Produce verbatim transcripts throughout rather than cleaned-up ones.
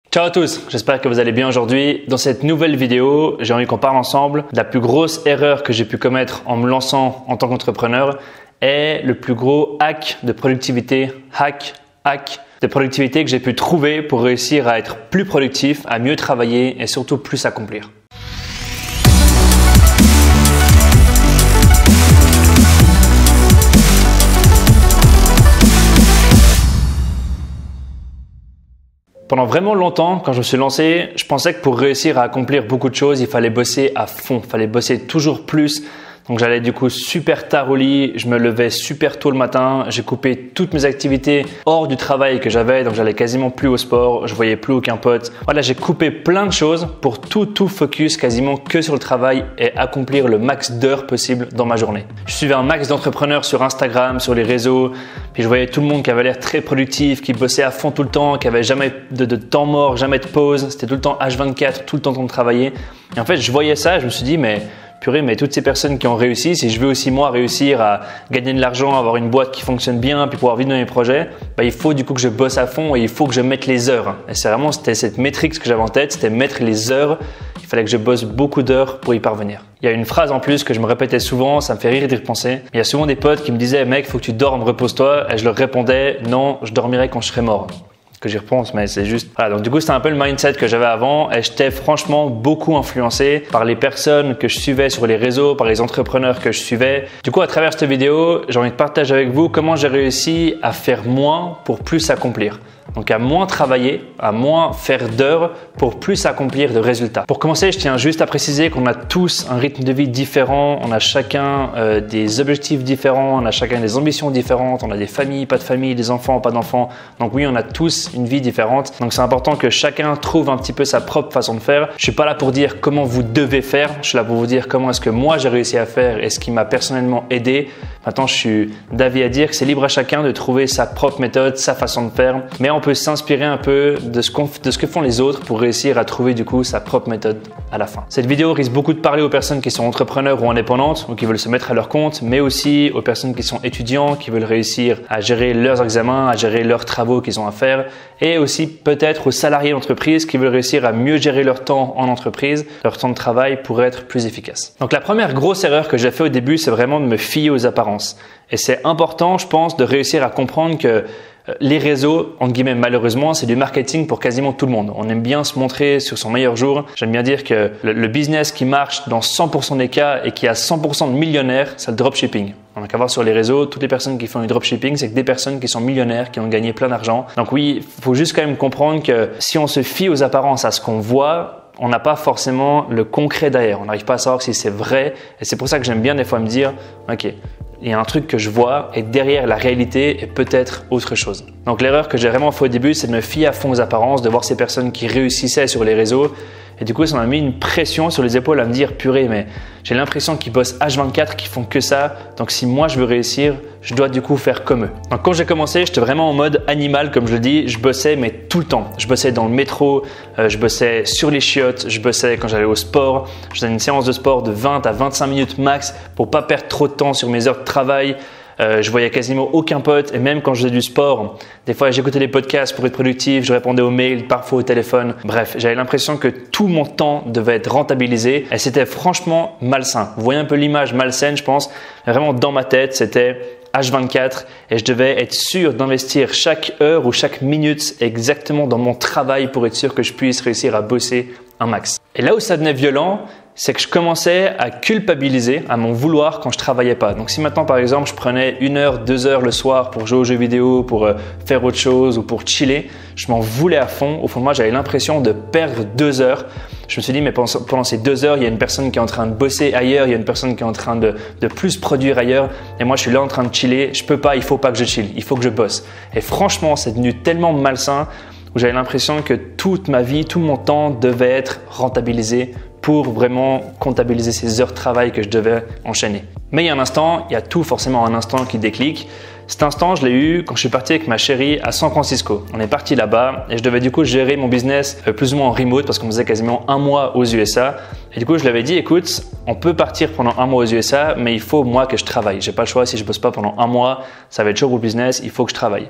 Ciao à tous, j'espère que vous allez bien aujourd'hui. Dans cette nouvelle vidéo, j'ai envie qu'on parle ensemble de la plus grosse erreur que j'ai pu commettre en me lançant en tant qu'entrepreneur et le plus gros hack de productivité, hack, hack de productivité que j'ai pu trouver pour réussir à être plus productif, à mieux travailler et surtout plus s'accomplir. Pendant vraiment longtemps, quand je me suis lancé, je pensais que pour réussir à accomplir beaucoup de choses, il fallait bosser à fond, il fallait bosser toujours plus. Donc j'allais du coup super tard au lit, je me levais super tôt le matin, j'ai coupé toutes mes activités hors du travail que j'avais, donc j'allais quasiment plus au sport, je voyais plus aucun pote. Voilà, j'ai coupé plein de choses pour tout tout focus quasiment que sur le travail et accomplir le max d'heures possible dans ma journée. Je suivais un max d'entrepreneurs sur Instagram, sur les réseaux, puis je voyais tout le monde qui avait l'air très productif, qui bossait à fond tout le temps, qui avait jamais de, de temps mort, jamais de pause, c'était tout le temps H vingt-quatre, tout le temps en train de travailler. Et en fait, je voyais ça et je me suis dit mais purée, mais toutes ces personnes qui ont réussi, si je veux aussi moi réussir à gagner de l'argent, avoir une boîte qui fonctionne bien, puis pouvoir vivre dans mes projets, bah, il faut du coup que je bosse à fond et il faut que je mette les heures. Et c'est vraiment c'était cette métrique que j'avais en tête, c'était mettre les heures. Il fallait que je bosse beaucoup d'heures pour y parvenir. Il y a une phrase en plus que je me répétais souvent, ça me fait rire d'y repenser. Il y a souvent des potes qui me disaient mec, faut que tu dormes, repose-toi. Et je leur répondais non, je dormirai quand je serai mort. Que j'y repense, mais c'est juste… Voilà, donc du coup, c'était un peu le mindset que j'avais avant et j'étais franchement beaucoup influencé par les personnes que je suivais sur les réseaux, par les entrepreneurs que je suivais. Du coup, à travers cette vidéo, j'ai envie de partager avec vous comment j'ai réussi à faire moins pour plus accomplir. Donc à moins travailler, à moins faire d'heures pour plus accomplir de résultats. Pour commencer, je tiens juste à préciser qu'on a tous un rythme de vie différent, on a chacun euh, des objectifs différents, on a chacun des ambitions différentes, on a des familles, pas de famille, des enfants, pas d'enfants. Donc oui, on a tous une vie différente. Donc c'est important que chacun trouve un petit peu sa propre façon de faire. Je suis pas là pour dire comment vous devez faire, je suis là pour vous dire comment est-ce que moi j'ai réussi à faire et ce qui m'a personnellement aidé. Maintenant, je suis d'avis à dire que c'est libre à chacun de trouver sa propre méthode, sa façon de faire. Mais on peut s'inspirer un peu de ce, qu'on, de ce que font les autres pour réussir à trouver du coup sa propre méthode à la fin. Cette vidéo risque beaucoup de parler aux personnes qui sont entrepreneurs ou indépendantes ou qui veulent se mettre à leur compte, mais aussi aux personnes qui sont étudiants, qui veulent réussir à gérer leurs examens, à gérer leurs travaux qu'ils ont à faire et aussi peut-être aux salariés d'entreprise qui veulent réussir à mieux gérer leur temps en entreprise, leur temps de travail pour être plus efficace. Donc la première grosse erreur que j'ai fait au début, c'est vraiment de me fier aux apparences. Et c'est important, je pense, de réussir à comprendre que les réseaux, entre guillemets, malheureusement, c'est du marketing pour quasiment tout le monde. On aime bien se montrer sur son meilleur jour. J'aime bien dire que le, le business qui marche dans cent pour cent des cas et qui a cent pour cent de millionnaires, c'est le dropshipping. On a qu'à voir sur les réseaux, toutes les personnes qui font du dropshipping, c'est que des personnes qui sont millionnaires, qui ont gagné plein d'argent. Donc oui, il faut juste quand même comprendre que si on se fie aux apparences, à ce qu'on voit, on n'a pas forcément le concret derrière. On n'arrive pas à savoir si c'est vrai. Et c'est pour ça que j'aime bien des fois me dire, ok, il y a un truc que je vois et derrière la réalité est peut-être autre chose. Donc l'erreur que j'ai vraiment fait au début, c'est de me fier à fond aux apparences, de voir ces personnes qui réussissaient sur les réseaux. Et du coup, ça m'a mis une pression sur les épaules à me dire, purée, mais j'ai l'impression qu'ils bossent H vingt-quatre, qu'ils font que ça. Donc si moi je veux réussir, je dois du coup faire comme eux. Donc quand j'ai commencé, j'étais vraiment en mode animal, comme je le dis. Je bossais, mais tout le temps. Je bossais dans le métro, euh, je bossais sur les chiottes, je bossais quand j'allais au sport. Je faisais une séance de sport de vingt à vingt-cinq minutes max pour pas perdre trop de temps sur mes heures de travail. Euh, je voyais quasiment aucun pote et même quand je faisais du sport, des fois j'écoutais les podcasts pour être productif, je répondais aux mails, parfois au téléphone. Bref, j'avais l'impression que tout mon temps devait être rentabilisé et c'était franchement malsain. Vous voyez un peu l'image malsaine, je pense. Vraiment dans ma tête, c'était H vingt-quatre et je devais être sûr d'investir chaque heure ou chaque minute exactement dans mon travail pour être sûr que je puisse réussir à bosser un max. Et là où ça devenait violent, c'est que je commençais à culpabiliser, à m'en vouloir quand je travaillais pas. Donc si maintenant par exemple je prenais une heure, deux heures le soir pour jouer aux jeux vidéo, pour euh, faire autre chose ou pour chiller, je m'en voulais à fond. Au fond de moi, j'avais l'impression de perdre deux heures. Je me suis dit mais pendant, pendant ces deux heures, il y a une personne qui est en train de bosser ailleurs, il y a une personne qui est en train de, de plus produire ailleurs et moi je suis là en train de chiller. Je peux pas, il faut pas que je chill, il faut que je bosse. Et franchement, c'est devenu tellement malsain où j'avais l'impression que toute ma vie, tout mon temps devait être rentabilisé pour vraiment comptabiliser ces heures de travail que je devais enchaîner. Mais il y a un instant, il y a tout forcément un instant qui déclic. Cet instant, je l'ai eu quand je suis parti avec ma chérie à San Francisco. On est parti là-bas et je devais du coup gérer mon business euh, plus ou moins en remote parce qu'on faisait quasiment un mois aux U S A. Et du coup, je lui avais dit, écoute, on peut partir pendant un mois aux U S A, mais il faut moi que je travaille. J'ai pas le choix, si je bosse pas pendant un mois, ça va être chaud pour le business, il faut que je travaille.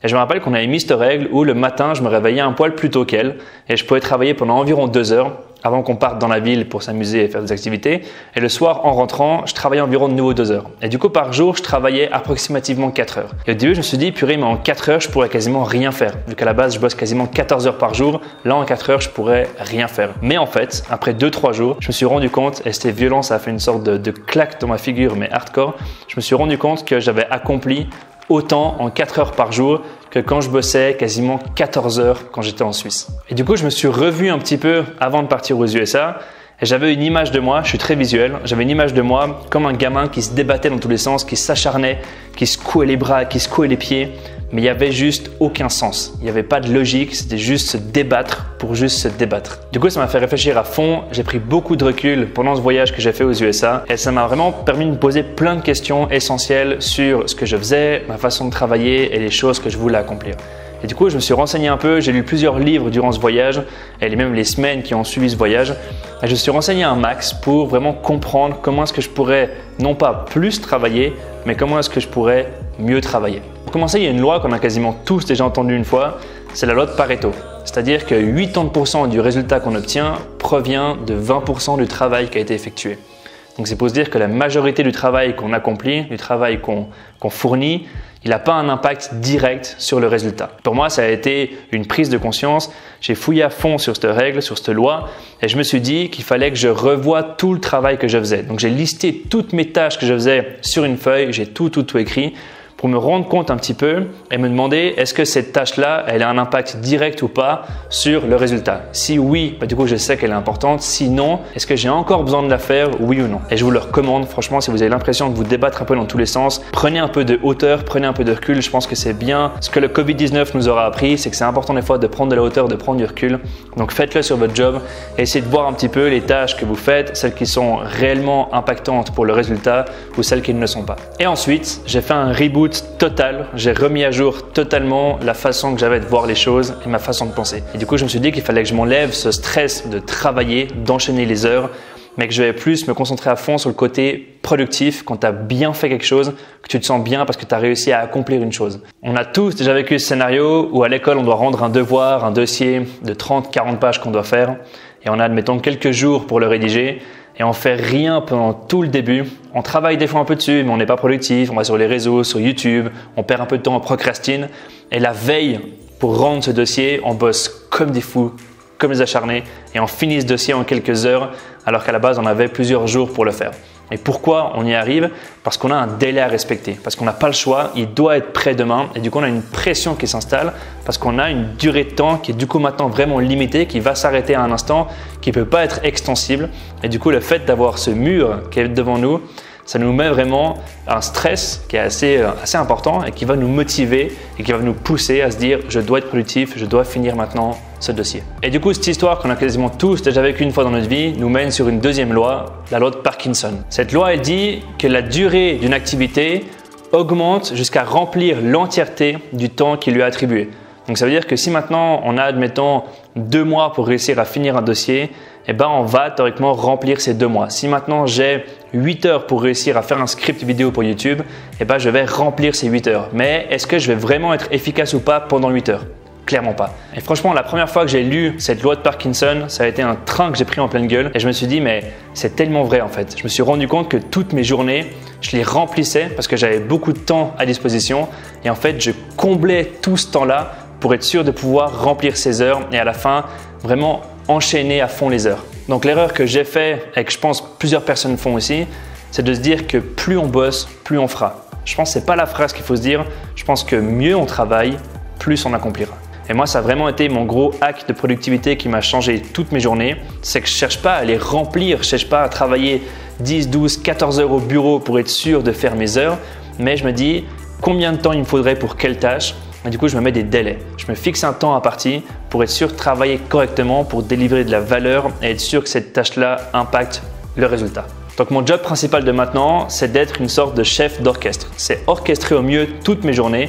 Et je me rappelle qu'on avait mis cette règle où le matin, je me réveillais un poil plus tôt qu'elle et je pouvais travailler pendant environ deux heures avant qu'on parte dans la ville pour s'amuser et faire des activités. Et le soir, en rentrant, je travaillais environ de nouveau deux heures. Et du coup, par jour, je travaillais approximativement quatre heures. Et au début, je me suis dit, purée, mais en quatre heures, je pourrais quasiment rien faire. Vu qu'à la base, je bosse quasiment quatorze heures par jour. Là, en quatre heures, je pourrais rien faire. Mais en fait, après deux trois jours, je me suis rendu compte, et c'était violent, ça a fait une sorte de, de claque dans ma figure, mais hardcore. Je me suis rendu compte que j'avais accompli autant en quatre heures par jour que quand je bossais quasiment quatorze heures quand j'étais en Suisse. Et du coup, je me suis revu un petit peu avant de partir aux U S A et j'avais une image de moi, je suis très visuel, j'avais une image de moi comme un gamin qui se débattait dans tous les sens, qui s'acharnait, qui secouait les bras, qui secouait les pieds, mais il n'y avait juste aucun sens. Il n'y avait pas de logique, c'était juste se débattre pour juste se débattre. Du coup, ça m'a fait réfléchir à fond. J'ai pris beaucoup de recul pendant ce voyage que j'ai fait aux U S A et ça m'a vraiment permis de me poser plein de questions essentielles sur ce que je faisais, ma façon de travailler et les choses que je voulais accomplir. Et du coup, je me suis renseigné un peu, j'ai lu plusieurs livres durant ce voyage et même les semaines qui ont suivi ce voyage. Et je me suis renseigné un max pour vraiment comprendre comment est-ce que je pourrais non pas plus travailler, mais comment est-ce que je pourrais mieux travailler. Pour commencer, il y a une loi qu'on a quasiment tous déjà entendue une fois, c'est la loi de Pareto. C'est-à-dire que quatre-vingts pour cent du résultat qu'on obtient provient de vingt pour cent du travail qui a été effectué. Donc c'est pour se dire que la majorité du travail qu'on accomplit, du travail qu'on qu'on fournit, il n'a pas un impact direct sur le résultat. Pour moi, ça a été une prise de conscience. J'ai fouillé à fond sur cette règle, sur cette loi et je me suis dit qu'il fallait que je revoie tout le travail que je faisais. Donc j'ai listé toutes mes tâches que je faisais sur une feuille, j'ai tout, tout, tout écrit pour me rendre compte un petit peu et me demander est-ce que cette tâche-là, elle a un impact direct ou pas sur le résultat. Si oui, bah du coup, je sais qu'elle est importante. Sinon, est-ce que j'ai encore besoin de la faire, oui ou non? Et je vous le recommande, franchement, si vous avez l'impression de vous débattre un peu dans tous les sens, prenez un peu de hauteur, prenez un peu de recul. Je pense que c'est bien. Ce que le covid dix-neuf nous aura appris, c'est que c'est important des fois de prendre de la hauteur, de prendre du recul. Donc faites-le sur votre job et essayez de voir un petit peu les tâches que vous faites, celles qui sont réellement impactantes pour le résultat ou celles qui ne le sont pas. Et ensuite, j'ai fait un reboot total, j'ai remis à jour totalement la façon que j'avais de voir les choses et ma façon de penser. Et du coup, je me suis dit qu'il fallait que je m'enlève ce stress de travailler, d'enchaîner les heures, mais que je vais plus me concentrer à fond sur le côté productif quand tu as bien fait quelque chose, que tu te sens bien parce que tu as réussi à accomplir une chose. On a tous déjà vécu ce scénario où à l'école, on doit rendre un devoir, un dossier de trente quarante pages qu'on doit faire et on a, admettons, quelques jours pour le rédiger. Et on fait rien pendant tout le début. On travaille des fois un peu dessus, mais on n'est pas productif. On va sur les réseaux, sur YouTube, on perd un peu de temps, on procrastine. Et la veille, pour rendre ce dossier, on bosse comme des fous, comme des acharnés, et on finit ce dossier en quelques heures, alors qu'à la base, on avait plusieurs jours pour le faire. Et pourquoi on y arrive? Parce qu'on a un délai à respecter, parce qu'on n'a pas le choix, il doit être prêt demain et du coup on a une pression qui s'installe parce qu'on a une durée de temps qui est du coup maintenant vraiment limitée, qui va s'arrêter à un instant, qui ne peut pas être extensible et du coup le fait d'avoir ce mur qui est devant nous, ça nous met vraiment un stress qui est assez, assez important et qui va nous motiver et qui va nous pousser à se dire je dois être productif, je dois finir maintenant ce dossier. Et du coup, cette histoire qu'on a quasiment tous déjà vécue une fois dans notre vie nous mène sur une deuxième loi, la loi de Parkinson. Cette loi, elle dit que la durée d'une activité augmente jusqu'à remplir l'entièreté du temps qui lui est attribué. Donc ça veut dire que si maintenant on a, admettons, deux mois pour réussir à finir un dossier, eh ben on va théoriquement remplir ces deux mois. Si maintenant j'ai huit heures pour réussir à faire un script vidéo pour YouTube, eh ben je vais remplir ces huit heures. Mais est-ce que je vais vraiment être efficace ou pas pendant huit heures? Clairement pas. Et franchement, la première fois que j'ai lu cette loi de Parkinson, ça a été un train que j'ai pris en pleine gueule et je me suis dit mais c'est tellement vrai en fait. Je me suis rendu compte que toutes mes journées, je les remplissais parce que j'avais beaucoup de temps à disposition et en fait, je comblais tout ce temps-là pour être sûr de pouvoir remplir ces heures et à la fin, vraiment enchaîner à fond les heures. Donc l'erreur que j'ai fait et que je pense plusieurs personnes font aussi, c'est de se dire que plus on bosse, plus on fera. Je pense que ce n'est pas la phrase qu'il faut se dire. Je pense que mieux on travaille, plus on accomplira. Et moi, ça a vraiment été mon gros hack de productivité qui m'a changé toutes mes journées. C'est que je ne cherche pas à les remplir, je ne cherche pas à travailler dix, douze, quatorze heures au bureau pour être sûr de faire mes heures. Mais je me dis combien de temps il me faudrait pour quelle tâche. Et du coup, je me mets des délais. Je me fixe un temps à partie pour être sûr de travailler correctement, pour délivrer de la valeur et être sûr que cette tâche-là impacte le résultat. Donc mon job principal de maintenant, c'est d'être une sorte de chef d'orchestre. C'est orchestrer au mieux toutes mes journées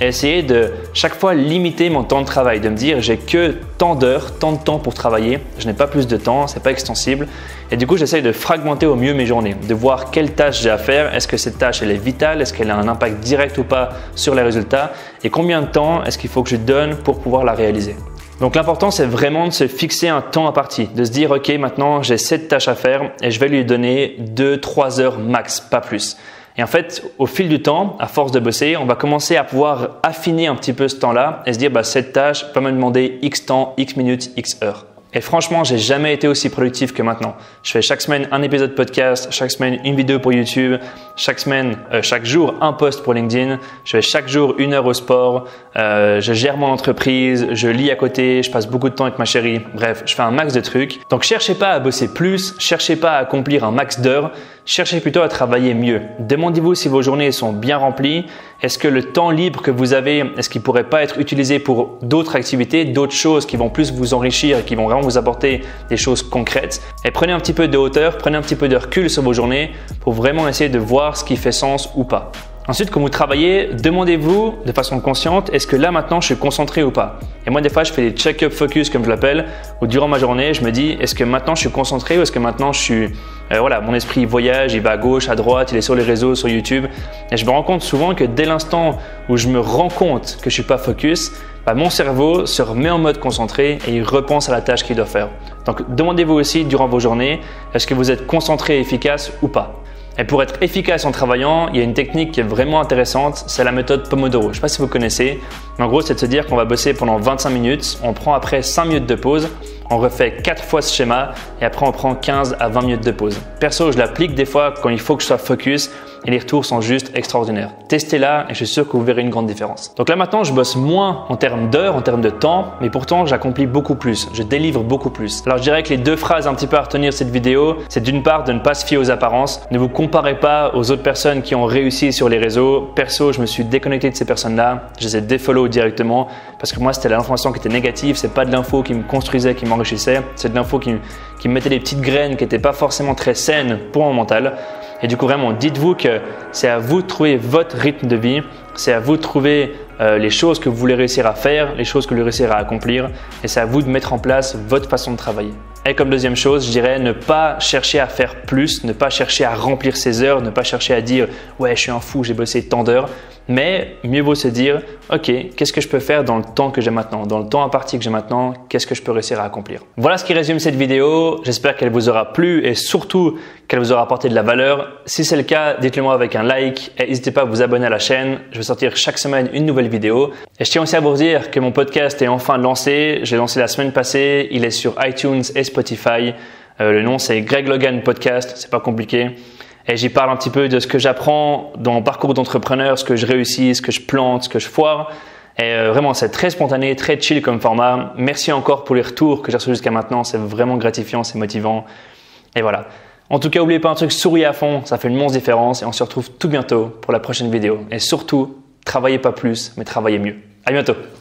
et essayer de chaque fois limiter mon temps de travail, de me dire j'ai que tant d'heures, tant de temps pour travailler, je n'ai pas plus de temps, c'est pas extensible. Et du coup, j'essaye de fragmenter au mieux mes journées, de voir quelle tâche j'ai à faire, est-ce que cette tâche elle est vitale, est-ce qu'elle a un impact direct ou pas sur les résultats et combien de temps est-ce qu'il faut que je donne pour pouvoir la réaliser. Donc l'important, c'est vraiment de se fixer un temps imparti, de se dire ok, maintenant j'ai cette tâche à faire et je vais lui donner deux trois heures max, pas plus. Et en fait, au fil du temps, à force de bosser, on va commencer à pouvoir affiner un petit peu ce temps-là et se dire bah, cette tâche va me demander X temps, X minutes, X heures. Et franchement, j'ai jamais été aussi productif que maintenant. Je fais chaque semaine un épisode podcast, chaque semaine une vidéo pour YouTube, chaque semaine, euh, chaque jour un post pour LinkedIn. Je fais chaque jour une heure au sport. Euh, je gère mon entreprise, je lis à côté, je passe beaucoup de temps avec ma chérie. Bref, je fais un max de trucs. Donc, cherchez pas à bosser plus, cherchez pas à accomplir un max d'heures. Cherchez plutôt à travailler mieux. Demandez-vous si vos journées sont bien remplies. Est-ce que le temps libre que vous avez, est-ce qu'il pourrait pas être utilisé pour d'autres activités, d'autres choses qui vont plus vous enrichir et qui vont vraiment vous apporter des choses concrètes? Et prenez un petit peu de hauteur, prenez un petit peu de recul sur vos journées pour vraiment essayer de voir ce qui fait sens ou pas. Ensuite, quand vous travaillez, demandez-vous de façon consciente, est-ce que là maintenant je suis concentré ou pas? Et moi des fois je fais des check-up focus comme je l'appelle, où durant ma journée je me dis est-ce que maintenant je suis concentré ou est-ce que maintenant je suis, euh, voilà, mon esprit voyage, il va à gauche, à droite, il est sur les réseaux, sur YouTube. Et je me rends compte souvent que dès l'instant où je me rends compte que je suis pas focus, bah, mon cerveau se remet en mode concentré et il repense à la tâche qu'il doit faire. Donc demandez-vous aussi durant vos journées, est-ce que vous êtes concentré et efficace ou pas? Et pour être efficace en travaillant, il y a une technique qui est vraiment intéressante, c'est la méthode Pomodoro. Je ne sais pas si vous connaissez, mais en gros, c'est de se dire qu'on va bosser pendant vingt-cinq minutes, on prend après cinq minutes de pause, on refait quatre fois ce schéma et après on prend quinze à vingt minutes de pause. Perso, je l'applique des fois quand il faut que je sois focus et les retours sont juste extraordinaires. Testez-la et je suis sûr que vous verrez une grande différence. Donc là maintenant, je bosse moins en termes d'heures, en termes de temps, mais pourtant j'accomplis beaucoup plus, je délivre beaucoup plus. Alors je dirais que les deux phrases un petit peu à retenir de cette vidéo, c'est d'une part de ne pas se fier aux apparences, ne vous comparez pas aux autres personnes qui ont réussi sur les réseaux. Perso, je me suis déconnecté de ces personnes-là, je les ai défollow directement parce que moi c'était l'information qui était négative, c'est pas de l'info qui me construisait, qui m'enrichissait, c'est de l'info qui, qui me mettait des petites graines qui n'étaient pas forcément très saines pour mon mental. Et du coup, vraiment, dites-vous que c'est à vous de trouver votre rythme de vie, c'est à vous de trouver euh, les choses que vous voulez réussir à faire, les choses que vous voulez réussir à accomplir, et c'est à vous de mettre en place votre façon de travailler. Et comme deuxième chose, je dirais ne pas chercher à faire plus, ne pas chercher à remplir ses heures, ne pas chercher à dire « ouais, je suis un fou, j'ai bossé tant d'heures », mais mieux vaut se dire « ok, qu'est-ce que je peux faire dans le temps que j'ai maintenant, dans le temps imparti que j'ai maintenant, qu'est-ce que je peux réussir à accomplir ?» Voilà ce qui résume cette vidéo. J'espère qu'elle vous aura plu et surtout qu'elle vous aura apporté de la valeur. Si c'est le cas, dites-le moi avec un like et n'hésitez pas à vous abonner à la chaîne. Je vais sortir chaque semaine une nouvelle vidéo. Et je tiens aussi à vous dire que mon podcast est enfin lancé. J'ai lancé la semaine passée. Il est sur iTunes et Spotify. Euh, le nom c'est Greg Logan Podcast. C'est pas compliqué. Et j'y parle un petit peu de ce que j'apprends dans mon parcours d'entrepreneur, ce que je réussis, ce que je plante, ce que je foire. Et euh, vraiment, c'est très spontané, très chill comme format. Merci encore pour les retours que j'ai reçus jusqu'à maintenant. C'est vraiment gratifiant, c'est motivant. Et voilà. En tout cas, n'oubliez pas un truc, souriez à fond. Ça fait une immense différence. Et on se retrouve tout bientôt pour la prochaine vidéo. Et surtout, travaillez pas plus, mais travaillez mieux. À bientôt.